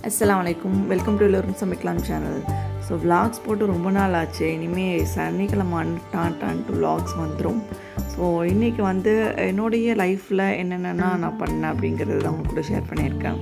அஸ்ஸலாமு அலைக்கும். Welcome to எல்லோரும் சமைக்கலாம் சேனல். ஸோ விலாக்ஸ் போட்டு ரொம்ப நாள் ஆச்சு. இனிமேல் சனிக்கிழமை டான்ட்டு விலாக்ஸ் வந்துடும். ஸோ இன்றைக்கி வந்து என்னுடைய லைஃப்பில் என்னென்னா நான் பண்ணேன் அப்படிங்கிறது தான் அவங்க கூட ஷேர் பண்ணியிருக்கேன்.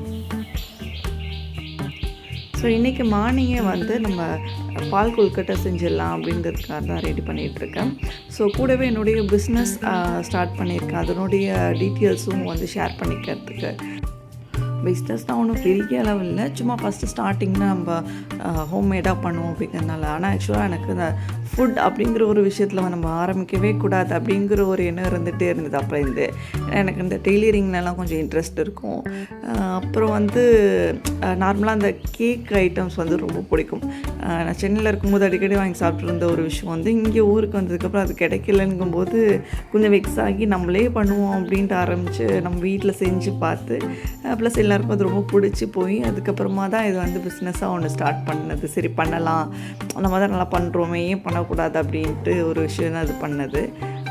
ஸோ இன்றைக்கி மார்னிங்கே வந்து நம்ம பால் கொழுக்கட்டை செஞ்சிடலாம் அப்படிங்கிறதுக்காக தான் ரெடி பண்ணிகிட்ருக்கேன். ஸோ கூடவே என்னுடைய பிஸ்னஸ் ஸ்டார்ட் பண்ணியிருக்கேன். அதனுடைய டீட்டெயில்ஸும் வந்து ஷேர் பண்ணிக்கிறதுக்கு. பிஸ்னஸ் தான் ஒன்றும் பெரிய அளவு இல்லை, சும்மா ஃபஸ்ட்டு ஸ்டார்டிங்கில் நம்ம ஹோம்மேடாக பண்ணுவோம் அப்படிங்கிறதுனால. ஆனால் ஆக்சுவலாக எனக்கு இந்த ஃபுட் அப்படிங்கிற ஒரு விஷயத்தில் நம்ம ஆரம்பிக்கவே கூடாது அப்படிங்கிற ஒரு எண்ணம் இருந்துகிட்டே இருந்தது. அப்புறம் எனக்கு இந்த டெய்லரிங்லலாம் கொஞ்சம் இன்ட்ரெஸ்ட் இருக்கும். அப்புறம் வந்து நார்மலாக அந்த கேக் ஐட்டம்ஸ் வந்து ரொம்ப பிடிக்கும். நான் சென்னையில் இருக்கும்போது அடிக்கடி வாங்கி சாப்பிட்ருந்த ஒரு விஷயம் வந்து இங்கே ஊருக்கு வந்ததுக்கப்புறம் அது கிடைக்கலங்கும்போது கொஞ்சம் வெக்ஸ் ஆகி நம்மளே பண்ணுவோம் அப்படின்ட்டு ஆரம்பித்து நம்ம வீட்டில் செஞ்சு பார்த்து ப்ளஸ் எல்லாருக்கும் அது ரொம்ப பிடிச்சி போய் அதுக்கப்புறமா தான் இது வந்து பிஸ்னஸாக ஒன்று ஸ்டார்ட் பண்ணது. சரி பண்ணலாம், நம்ம தான் நல்லா பண்ணுறோமே, ஏன் பண்ணக்கூடாது அப்படின்ட்டு ஒரு விஷயம் தான் அது பண்ணது.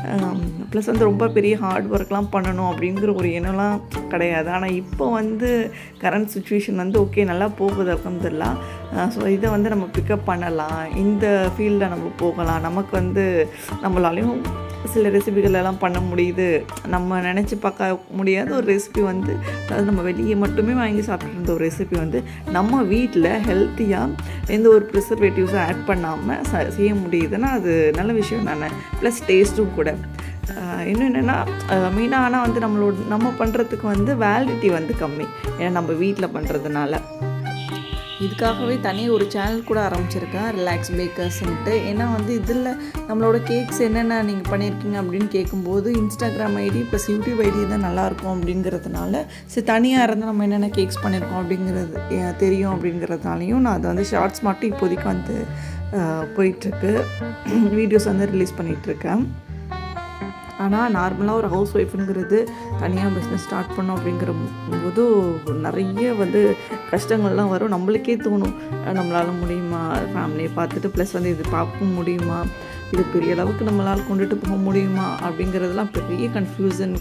ப்ளஸ் வந்து ரொம்ப பெரிய ஹார்ட் ஒர்க்லாம் பண்ணணும் அப்படிங்கிற ஒரு எண்ணம்லாம் கிடையாது. ஆனால் இப்போ வந்து கரண்ட் சுச்சுவேஷன் வந்து ஓகே நல்லா போகுது அல்ஹம்துலில்லாஹ். ஸோ இதை வந்து நம்ம பிக்கப் பண்ணலாம், இந்த ஃபீல்டில் நம்ம போகலாம். நமக்கு வந்து நம்மளாலையும் சில ரெசிபிகள் எல்லாம் பண்ண முடியுது. நம்ம நினச்சி பார்க்க முடியாத ஒரு ரெசிபி வந்து, அதாவது நம்ம வெளியே மட்டுமே வாங்கி சாப்பிட்டு இருந்த ஒரு ரெசிபி வந்து நம்ம வீட்டில் ஹெல்த்தியாக எந்த ஒரு ப்ரிசர்வேட்டிவ்ஸும் ஆட் பண்ணாமல் செய்ய முடியுதுன்னா அது நல்ல விஷயம் தானே. ப்ளஸ் டேஸ்ட்டும் கூட. இன்னும் என்னென்னா மெயினாக ஆனால் வந்து நம்ம பண்ணுறதுக்கு வந்து வேலிடிட்டி வந்து கம்மி, ஏன்னா நம்ம வீட்டில் பண்ணுறதுனால. இதுக்காகவே தனியாக ஒரு சேனல் கூட ஆரம்பிச்சிருக்கேன், ரிலாக்ஸ் பேக்கர்ஸ்ன்ட்டு. ஏன்னா வந்து இதில் நம்மளோட கேக்ஸ் என்னென்ன நீங்கள் பண்ணியிருக்கீங்க அப்படின்னு கேட்கும்போது Instagram ID plus YouTube ID தான் நல்லாயிருக்கும் அப்படிங்கிறதுனால, சரி தனியாக இருந்தால் நம்ம என்னென்ன கேக்ஸ் பண்ணியிருக்கோம் அப்படிங்கிறது தெரியும் அப்படிங்கிறதுனாலையும் நான் அதை வந்து ஷார்ட்ஸ் மட்டும் இப்போதைக்கு வந்து போயிட்டுருக்கு, வீடியோஸ் வந்து ரிலீஸ் பண்ணிகிட்ருக்கேன். ஆனால் நார்மலாக ஒரு ஹவுஸ் ஒய்ஃபுங்கிறது தனியாக பிஸ்னஸ் ஸ்டார்ட் பண்ணோம் அப்படிங்கிற போது நிறைய வந்து கஷ்டங்கள்லாம் வரும். நம்மளுக்கே தோணும், நம்மளால் முடியுமா, ஃபேமிலியை பார்த்துட்டு ப்ளஸ் வந்து இது பார்க்க முடியுமா, இது பெரிய அளவுக்கு நம்மளால் கொண்டுட்டு போக முடியுமா அப்படிங்கிறதுலாம் பெரிய கன்ஃபியூசன்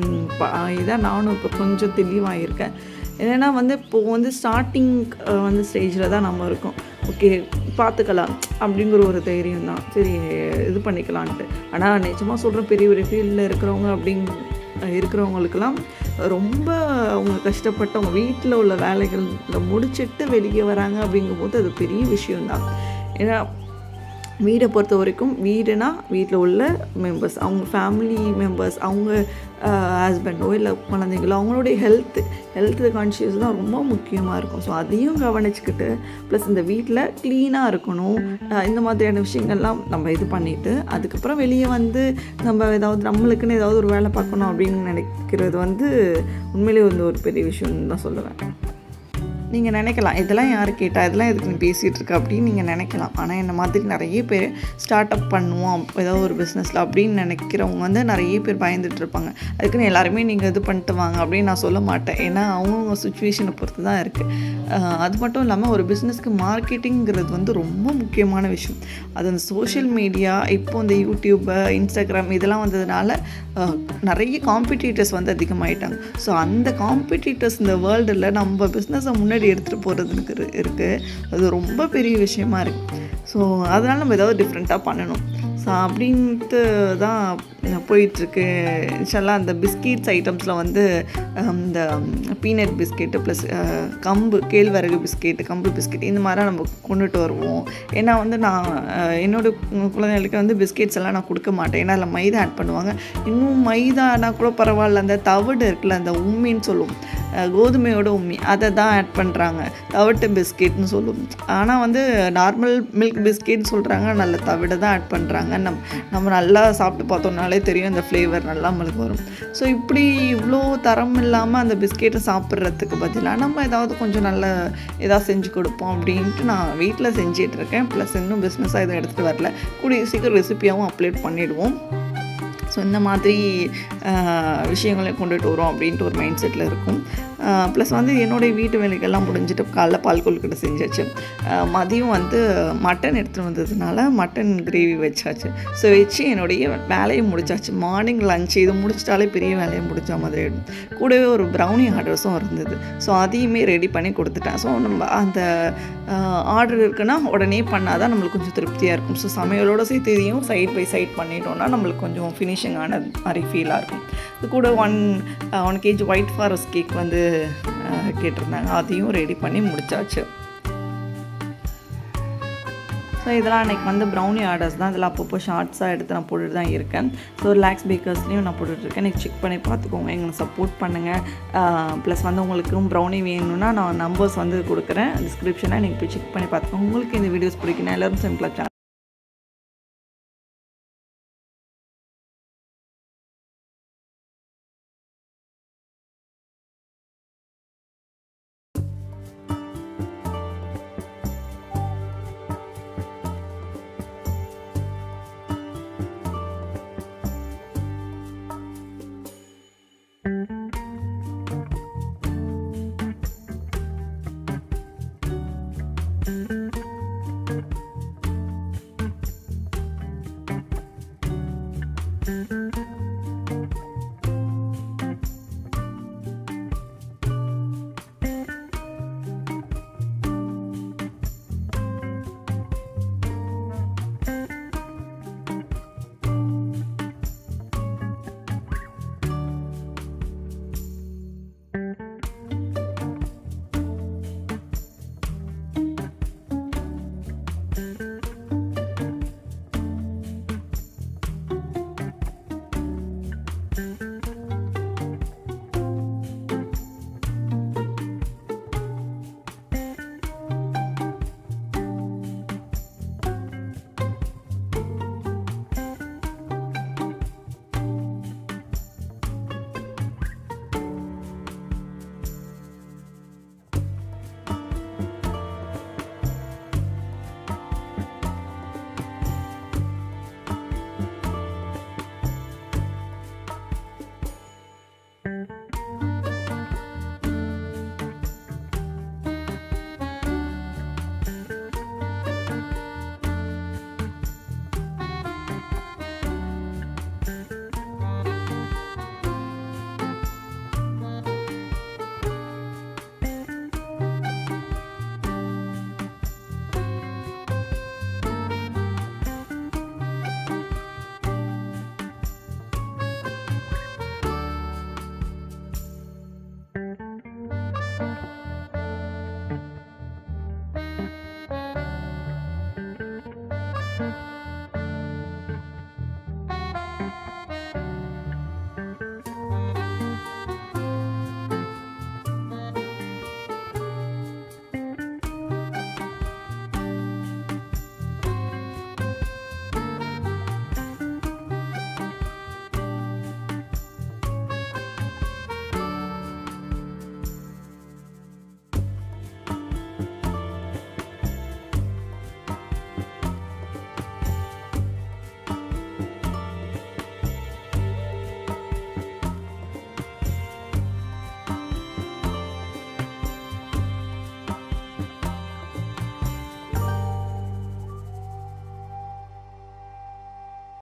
இதான். நானும் இப்போ கொஞ்சம் தெளிவாகியிருக்கேன். என்னென்னா வந்து இப்போது வந்து ஸ்டார்டிங் வந்து ஸ்டேஜில் தான் நம்ம இருக்கோம். ஓகே பார்த்துக்கலாம் அப்படிங்கிற ஒரு தைரியம் தான், சரி இது பண்ணிக்கலான்ட்டு. ஆனால் நிஜமாக சொல்கிறேன், பெரிய பெரிய ஃபீல்டில் இருக்கிறவங்க இருக்கிறவங்களுக்கெல்லாம் ரொம்ப அவங்க கஷ்டப்பட்டு அவங்க வீட்டில் உள்ள வேலைகள் முடிச்சுட்டு வெளியே வராங்க அப்படிங்கும்போது அது பெரிய விஷயந்தான். ஏன்னா வீடை பொறுத்த வரைக்கும் வீடுனா வீட்டில் உள்ள மெம்பர்ஸ், அவங்க ஃபேமிலி மெம்பர்ஸ், அவங்க ஹஸ்பண்டோ இல்லை குழந்தைங்களோ அவங்களுடைய ஹெல்த்து கான்ஷியஸ் தான் ரொம்ப முக்கியமாக இருக்கும். ஸோ அதையும் கவனிச்சுக்கிட்டு ப்ளஸ் இந்த வீட்டில் க்ளீனாக இருக்கணும், இந்த மாதிரியான விஷயங்கள்லாம் நம்ம இது பண்ணிவிட்டு அதுக்கப்புறம் வெளியே வந்து நம்ம நம்மளுக்குன்னு ஏதாவது ஒரு வேலை பார்க்கணும் அப்படின்னு நினைக்கிறது வந்து உண்மையிலே வந்து ஒரு பெரிய விஷயம்னு தான் சொல்லுவேன். நீங்கள் நினைக்கலாம், இதெல்லாம் யார் கேட்டால், இதெல்லாம் எதுக்கு நீ பேசிகிட்டு இருக்க அப்படின்னு நீங்கள் நினைக்கலாம். ஆனால் என்ன மாதிரி நிறைய பேர் ஸ்டார்ட் அப் பண்ணுவோம் ஏதாவது ஒரு பிஸ்னஸில் அப்படின்னு நினைக்கிறவங்க வந்து நிறைய பேர் பயந்துட்டு இருப்பாங்க. அதுக்குன்னு எல்லாருமே நீங்கள் இது பண்ணிட்டு வாங்க அப்படின்னு நான் சொல்ல மாட்டேன். ஏன்னா அவங்கவுங்க சுச்சுவேஷனை பொறுத்து தான் இருக்குது. அது மட்டும் இல்லாமல் ஒரு பிஸ்னஸ்க்கு மார்க்கெட்டிங்கிறது வந்து ரொம்ப முக்கியமான விஷயம். அது அந்த சோஷியல் மீடியா, இப்போ இந்த யூடியூப்பு, இன்ஸ்டாகிராம் இதெல்லாம் வந்ததுனால நிறைய காம்படிட்டர்ஸ் வந்து அதிகமாகிட்டாங்க. ஸோ அந்த காம்படிட்டர்ஸ் இந்த வேர்ல்டில் நம்ம பிஸ்னஸை முன்னாடி எடுத்துகிட்டு போகிறதுக்கு இருக்குது, அது ரொம்ப பெரிய விஷயமா இருக்குது. ஸோ அதனால் நம்ம ஏதாவது டிஃப்ரெண்ட்டாக பண்ணணும். ஸோ அப்படின்ட்டு தான் போயிட்டுருக்கு. இன்ஷால்லாஹ் அந்த பிஸ்கெட்ஸ் ஐட்டம்ஸில் வந்து இந்த பீனட் பிஸ்கெட்டு ப்ளஸ் கேழ்வரகு பிஸ்கெட்டு, கம்பு பிஸ்கெட் இந்த மாதிரிலாம் நம்ம கொண்டுட்டு வருவோம். ஏன்னா வந்து நான் என்னோடய குழந்தைகளுக்கு வந்து பிஸ்கெட்ஸ் எல்லாம் நான் கொடுக்க மாட்டேன், ஏன்னா அதில் மைதா ஆட் பண்ணுவாங்க. இன்னும் மைதானா கூட பரவாயில்ல, அந்த தவிடு இருக்குல்ல, அந்த உம்மின்னு சொல்லுவோம், கோதுமையோட உம்மி, அதை தான் ஆட் பண்ணுறாங்க, தவிட்டு பிஸ்கெட்னு சொல்லுவோம். ஆனால் வந்து நார்மல் மில்க் பிஸ்கெட்னு சொல்கிறாங்க, நல்ல தவிடை தான் ஆட் பண்ணுறாங்க. நம்ம நல்லா சாப்பிட்டு பார்த்தோம்னாலே தெரியும் இந்த ஃப்ளேவர் நல்லா நம்மளுக்கு வரும். ஸோ இப்படி இவ்வளோ தரம் இல்லாமல் அந்த பிஸ்கெட்டை சாப்பிட்றதுக்கு பதிலாக நம்ம ஏதாவது கொஞ்சம் நல்ல ஏதாவது செஞ்சு கொடுப்போம் அப்படின்ட்டு நான் வீட்டில் செஞ்சிட்ருக்கேன். ப்ளஸ் இன்னும் பிஸ்னஸாக இதை எடுத்துகிட்டு வரல, கூடிய சீக்கிரம் ரெசிப்பியாகவும் அப்லோட் பண்ணிவிடுவோம். ஸோ இந்த மாதிரி விஷயங்களையும் கொண்டுட்டு வரோம் அப்படின்ட்டு ஒரு மைண்ட் செட்டில் இருக்கும். ப்ளஸ் வந்து என்னுடைய வீட்டு வேலைகள்லாம் முடிஞ்சிட்டு காலைல பால் கொழுக்கட்டை செஞ்சாச்சு. மதியம் வந்து மட்டன் எடுத்துகிட்டு வந்ததுனால மட்டன் கிரேவி வச்சாச்சு. ஸோ வச்சு என்னுடைய வேலையை முடிச்சாச்சு. மார்னிங் லஞ்ச் இது முடிச்சிட்டாலே பெரிய வேலையை முடித்த மாதிரி ஆகிடும். கூடவே ஒரு ப்ரௌனி ஆர்டர்ஸும் இருந்தது. ஸோ அதையுமே ரெடி பண்ணி கொடுத்துட்டேன். ஸோ நம்ம அந்த ஆர்டர் இருக்குன்னா உடனே பண்ணால் தான் நம்மளுக்கு கொஞ்சம் திருப்தியாக இருக்கும். ஸோ சமையலோடு சேர்த்து இதையும் சைட் பை சைட் பண்ணிட்டோன்னா நம்மளுக்கு கொஞ்சம் ஃபினிஷிங்கான மாதிரி ஃபீலாக இருக்கும். இது கூட 1 kg ஒயிட் ஃபாரஸ்ட் கேக் வந்து கேட்டிருந்தாங்க. அதையும் ரெடி பண்ணி முடிச்சாச்சு. ஸோ இதெல்லாம் அன்றைக்கி வந்து ப்ரௌனி ஆர்டர்ஸ் தான். இதில் அப்பப்போ ஷார்ட்ஸாக எடுத்து நான் போட்டுட்டு தான் இருக்கேன். ஸோ ரிலாக்ஸ் பேக்கர்ஸ்லேயும் நான் போட்டுட்ருக்கேன். எனக்கு செக் பண்ணி பார்த்துக்கோங்க, எங்களுக்கு சப்போர்ட் பண்ணுங்கள். ப்ளஸ் வந்து உங்களுக்கும் ப்ரௌனி வேணும்னா நான் நம்பர்ஸ் வந்து கொடுக்குறேன் டிஸ்கிரிப்ஷனில், நீங்கள் போய் செக் பண்ணி பார்த்துக்கோங்க. உங்களுக்கு இந்த வீடியோஸ் பிடிக்குன்னா எல்லோரும் சிம்பிளாக